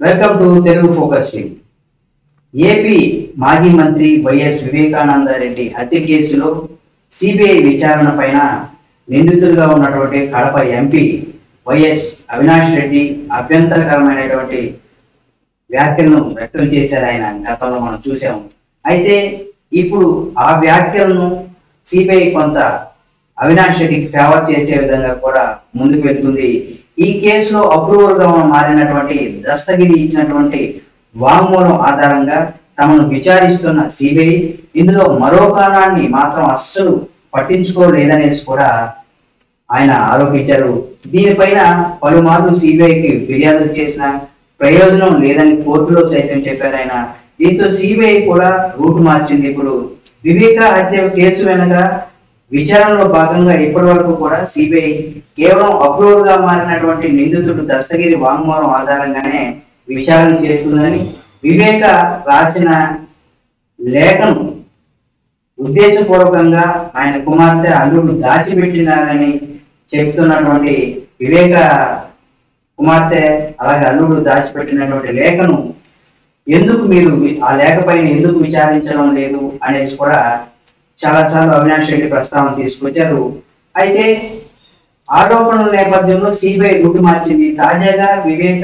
Welcome to Telugu focus team. AP మాజీ మంత్రి YS Vivekananda Reddy హత్య కేసులో సిబిఐ విచారణ పైన నిందితులుగా ఉన్నటువంటి కడప ఎంపీ వైఎస్ అవినాష్ రెడ్డి అభ్యంతరకరమైనటువంటి వ్యాఖ్యలను వ్యక్తం చేశారు. ఆయన గతంలో మనం చూసాము. అయితే ఇప్పుడు ఆ వ్యాఖ్యలను సిబిఐ కొంత అవినాష్ రెడ్డికి ఫేవర్ చేసే విధంగా కూడా ముందుకు వెళ్తుంది. ఈ కేసులో అప్రూవర్ గా మారినటువంటి దస్తగిరి ఇచ్చినటువంటి వాంగ్మూలం ఆధారంగా తమను విచారిస్తున్న సిబిఐ ఇందులో మరో కారణాన్ని మాత్రం అస్సలు పట్టించుకోలేదనేసి కూడా ఆయన ఆరోపించారు. దీనిపైన పలుమార్లు సిబిఐకి ఫిర్యాదు చేసిన ప్రయోజనం లేదని కోర్టులో సైతం చెప్పారు ఆయన. దీంతో సిబిఐ కూడా రూట్ మార్చింది. ఇప్పుడు వివేక హత్య కేసు వెనుక విచారణలో భాగంగా ఇప్పటి వరకు కూడా సిబిఐ కేవలం అప్రూవర్ గా మారినటువంటి నిందితుడు దస్తగిరి వాంగ్మూలం ఆధారంగానే విచారణ చేస్తుందని, వివేక రాసిన లేఖను ఉద్దేశపూర్వకంగా ఆయన కుమార్తె అల్లుడు దాచిపెట్టినారని చెప్తున్నటువంటి వివేక కుమార్తె అలాగే అల్లుడు దాచిపెట్టినటువంటి లేఖను ఎందుకు మీరు ఆ లేఖ పైన ఎందుకు విచారించడం లేదు అనేసి కూడా చాలాసార్లు అవినాష్ రెడ్డి ప్రస్తావన తీసుకొచ్చారు. అయితే ఆరోపణల నేపథ్యంలో సిబిఐ రూటు మార్చింది. తాజాగా వివేక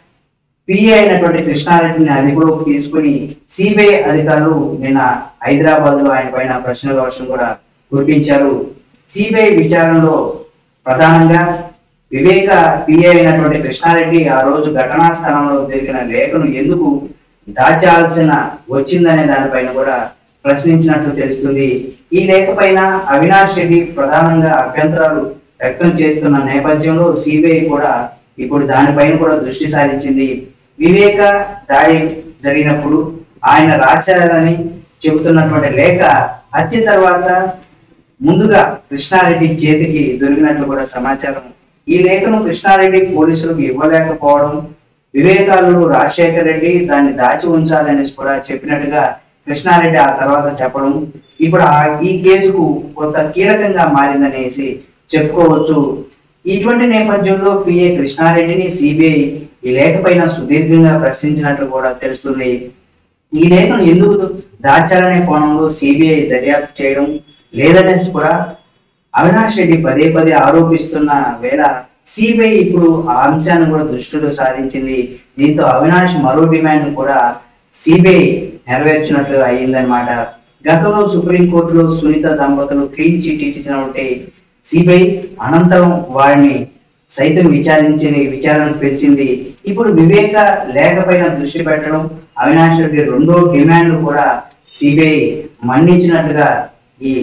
పిఏ అయినటువంటి కృష్ణారెడ్డిని అదుపులోకి తీసుకుని సిబిఐ అధికారులు నిన్న హైదరాబాద్ లో ఆయన పైన ప్రశ్నల వర్షం కూడా కురిపించారు. సిబిఐ విచారణలో ప్రధానంగా వివేక పిఏ అయినటువంటి కృష్ణారెడ్డి ఆ రోజు ఘటనా స్థలంలో దొరికిన లేఖను ఎందుకు దాచాల్సిన వచ్చిందనే దానిపైన కూడా ప్రశ్నించినట్లు తెలుస్తుంది. ఈ లేఖ పైన అవినాష్ రెడ్డి ప్రధానంగా అభ్యంతరాలు వ్యక్తం చేస్తున్న నేపథ్యంలో సిబిఐ కూడా ఇప్పుడు దానిపైన కూడా దృష్టి సారించింది. వివేక దాడి జరిగినప్పుడు ఆయన రాశారని చెబుతున్నటువంటి లేఖ హత్య తర్వాత ముందుగా కృష్ణారెడ్డి చేతికి దొరికినట్లు కూడా సమాచారం. ఈ లేఖను కృష్ణారెడ్డి పోలీసులకు ఇవ్వలేకపోవడం, వివేకాలు రాజశేఖర్ రెడ్డి దాన్ని దాచి ఉంచాలనేసి కూడా చెప్పినట్టుగా కృష్ణారెడ్డి ఆ తర్వాత చెప్పడం ఇప్పుడు ఈ కేసుకు కొంత కీలకంగా మారిందనేసి చెప్పుకోవచ్చు. ఇటువంటి నేపథ్యంలో పిఏ కృష్ణారెడ్డిని సిబిఐ ఈ లేఖ పైన సుదీర్ఘంగా ప్రశ్నించినట్లు కూడా తెలుస్తుంది. ఈ లేఖను ఎందుకు దాచాలనే కోణంలో సిబిఐ దర్యాప్తు చేయడం లేదనేసి కూడా అవినాష్ రెడ్డి పదే పదే ఆరోపిస్తున్న వేళ సిబిఐ ఇప్పుడు ఆ అంశాన్ని కూడా దృష్టిలో సాధించింది. దీంతో అవినాష్ మరో డిమాండ్ కూడా సిబిఐ నెరవేర్చినట్లు అయ్యిందనమాట. గతంలో సుప్రీంకోర్టులో సునీత దంపతులు క్లీన్ చిట్ ఇచ్చినటువంటి సిబిఐ అనంతరం వారిని సైతం విచారణకు పిలిచింది. ఇప్పుడు వివేక లేఖ పైన దృష్టి పెట్టడం, అవినాష్ రెడ్డి రెండో డిమాండ్ కూడా సిబిఐ మన్నించినట్లుగా ఈ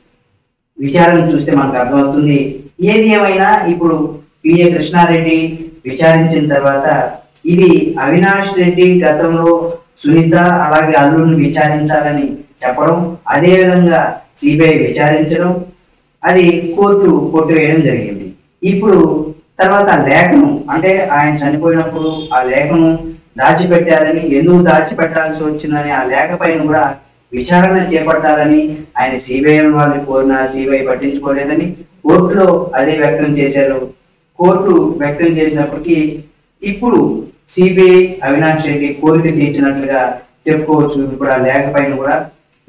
విచారణ చూస్తే మనకు అర్థమవుతుంది. ఏది ఏమైనా ఇప్పుడు పిఏ కృష్ణారెడ్డి విచారించిన తర్వాత ఇది అవినాష్ రెడ్డి గతంలో సునీత అలాగే అల్లుడిని విచారించాలని చెప్పడం, అదే విధంగా సిబిఐ విచారించడం, అది కోర్టు కొట్టివేయడం జరిగింది. ఇప్పుడు తర్వాత లేఖను అంటే ఆయన చనిపోయినప్పుడు ఆ లేఖను దాచిపెట్టాలని, ఎందుకు దాచిపెట్టాల్సి వచ్చిందని ఆ లేఖ పైన కూడా విచారణ చేపట్టాలని ఆయన సిబిఐ వాళ్ళని కోరిన సిబిఐ పట్టించుకోలేదని కోర్టులో అదే వ్యక్తం చేశారు. కోర్టు వ్యక్తం చేసినప్పటికీ ఇప్పుడు సిబిఐ అవినాష్ రెడ్డి కోరిక తీర్చినట్లుగా చెప్పుకోవచ్చు. ఇప్పుడు ఆ లేఖ పైన కూడా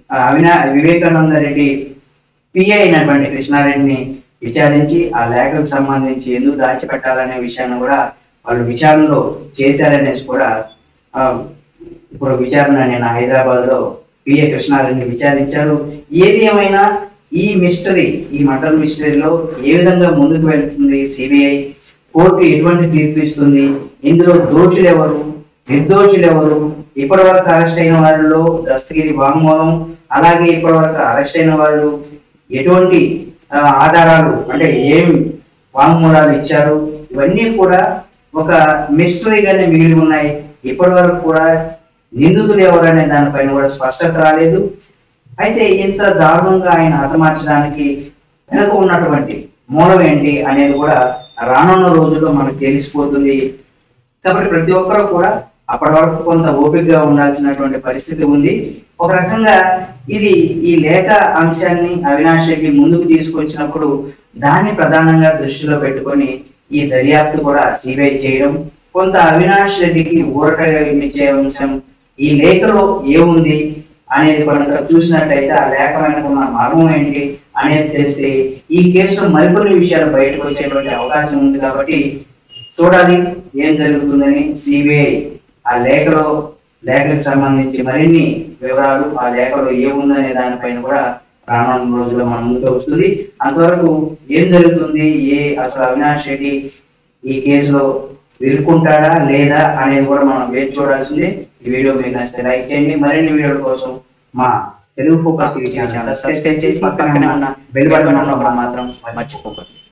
వివేకానంద రెడ్డి పిఏ అయినటువంటి కృష్ణారెడ్డిని విచారించి ఆ లేఖకు సంబంధించి ఎందుకు దాచిపెట్టాలనే విషయాన్ని కూడా వాళ్ళు విచారణలో చేశారనేసి కూడా ఇప్పుడు విచారణ నేను హైదరాబాద్ లో పిఏ కృష్ణారెడ్డిని విచారించారు. ఏది ఏమైనా ఈ మిస్టరీ, ఈ మర్డర్ మిస్టరీలో ఏ విధంగా ముందుకు వెళ్తుంది సిబిఐ, కోర్టు ఎటువంటి తీర్పు ఇస్తుంది, ఇందులో దోషులు ఎవరు, నిర్దోషులు ఎవరు, ఇప్పటి వరకు అరెస్ట్ అయిన వారిలో దస్తగిరి వాంగ్మూలం అలాగే ఇప్పటి వరకు అరెస్ట్ అయిన వాళ్ళు ఎటువంటి ఆధారాలు అంటే ఏం వాంగ్మూలాలు ఇచ్చారు, ఇవన్నీ కూడా ఒక మిస్టరీగానే మిగిలి ఉన్నాయి. ఇప్పటి వరకు కూడా నిందితులు ఎవరనే దానిపైన కూడా స్పష్టత రాలేదు. అయితే ఇంత దారుణంగా ఆయన హతమార్చడానికి వెనుక ఉన్నటువంటి మూలం ఏంటి అనేది కూడా రానున్న రోజుల్లో మనకు తెలిసిపోతుంది. కాబట్టి ప్రతి ఒక్కరూ కూడా అప్పటి వరకు కొంత ఓపికగా ఉండాల్సినటువంటి పరిస్థితి ఉంది. ఒక రకంగా ఇది ఈ లేఖ అంశాన్ని అవినాష్ రెడ్డి ముందుకు తీసుకొచ్చినప్పుడు దాన్ని ప్రధానంగా దృష్టిలో పెట్టుకొని ఈ దర్యాప్తు కూడా సిబిఐ చేయడం కొంత అవినాష్ రెడ్డికి ఊరటగా ఇచ్చే అంశం ఈ లేఖలో ఏముంది అనేది కనుక చూసినట్టయితే ఆ లేఖ వెనుకున్న మర్మం ఏంటి అనేది తెలిస్తే ఈ కేసులో మరికొన్ని విషయాలు బయటకు వచ్చేటువంటి అవకాశం ఉంది. కాబట్టి చూడాలి ఏం జరుగుతుందని. సిబిఐ ఆ లేఖకు సంబంధించి మరిన్ని వివరాలు ఆ లేఖలో ఏముందనే దానిపైన కూడా రానున్న రోజుల్లో మన ముందుకు వస్తుంది. అంతవరకు ఏం జరుగుతుంది, అసలు అవినాష్ రెడ్డి ఈ కేసులో ఇరుక్కుంటాడా లేదా అనేది కూడా మనం వేచి చూడాల్సిందే. ఈ వీడియో మీకు నచ్చితే లైక్ చేయండి. మరిన్ని వీడియోల కోసం మా Telugu focus TV channel subscribe చేసి పక్కనే ఉన్న బెల్ బటన్ మాత్రం మర్చిపోకండి.